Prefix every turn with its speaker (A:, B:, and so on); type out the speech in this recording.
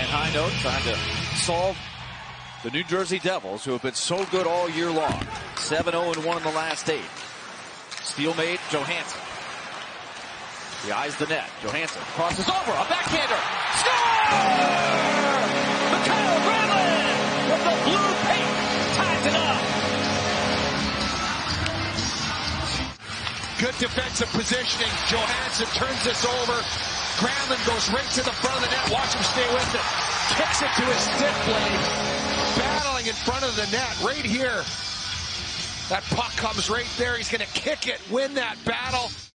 A: flying high note, trying to solve the New Jersey Devils, who have been so good all year long. 7-0-1 in the last 8. Steal made, Johansson. He eyes the net. Johansson crosses over, a backhander. Score! Mikael Granlund with the blue paint ties it up.
B: Good defensive positioning. Johansson turns this over. Granlund goes right to the front of the net. Watch him stay with it. Kicks it to his stick blade. Battling in front of the net right here. That puck comes right there. He's going to kick it, win that battle.